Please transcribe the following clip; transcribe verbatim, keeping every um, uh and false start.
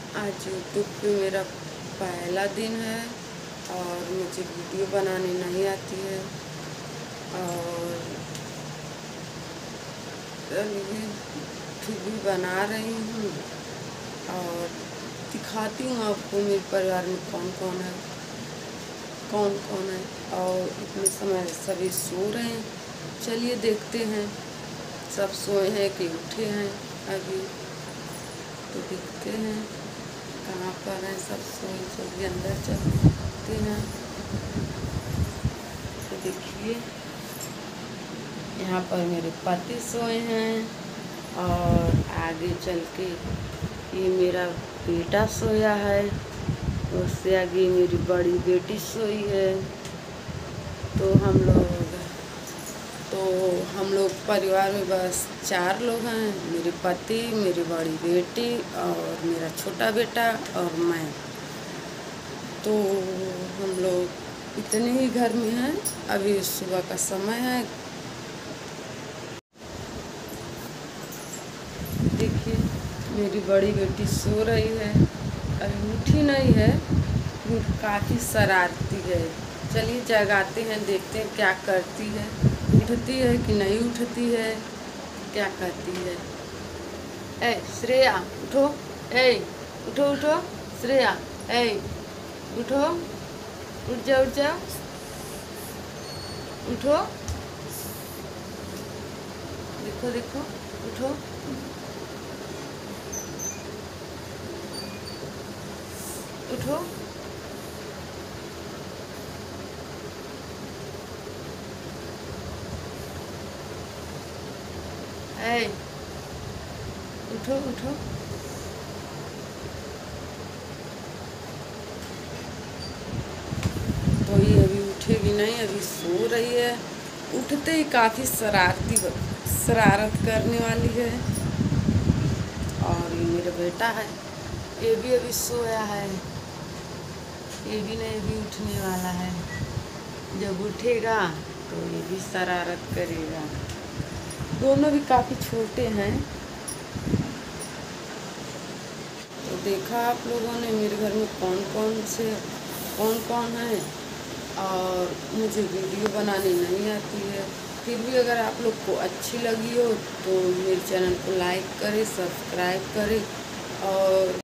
आज यूट्यूब पे मेरा पहला दिन है और मुझे वीडियो बनाने नहीं आती है और चलिए फिर भी बना रही हूँ और दिखाती हूँ आपको मेरे परिवार में कौन कौन है कौन कौन है और इतने समय सभी सो रहे हैं। चलिए देखते हैं सब सोए हैं कि उठे हैं अभी, तो देखते हैं कहाँ पर हैं सब सोए। चलिए अंदर चलते हैं। तो देखिए यहाँ पर मेरे पति सोए हैं और आगे चल के ये मेरा बेटा सोया है, उससे आगे मेरी बड़ी बेटी सोई है। तो हम लोग तो हम लोग परिवार में बस चार लोग हैं, मेरे पति, मेरी बड़ी बेटी और मेरा छोटा बेटा और मैं। तो हम लोग इतने ही घर में हैं। अभी सुबह का समय है। देखिए मेरी बड़ी बेटी सो रही है, अभी उठी नहीं है, काफ़ी शरारती है। चलिए जगाते हैं, देखते हैं क्या करती है, उठती है कि नहीं उठती है, क्या करती है। ए श्रेया उठो, ए उठो उठो श्रेया, ए उठो, उठ जाओ उठ जाओ, उठो, देखो देखो, उठो, उठो, ए उठो उठो, तो ये अभी उठेगी नहीं, अभी सो रही है। उठते ही काफ़ी शरारती शरारत करने वाली है। और ये मेरा बेटा है, ये भी अभी सोया है, ये भी नहीं अभी उठने वाला है। जब उठेगा तो ये भी शरारत करेगा। दोनों भी काफ़ी छोटे हैं। तो देखा आप लोगों ने मेरे घर में कौन कौन से कौन कौन है। और मुझे वीडियो बनानी नहीं आती है, फिर भी अगर आप लोग को अच्छी लगी हो तो मेरे चैनल को लाइक करें, सब्सक्राइब करें और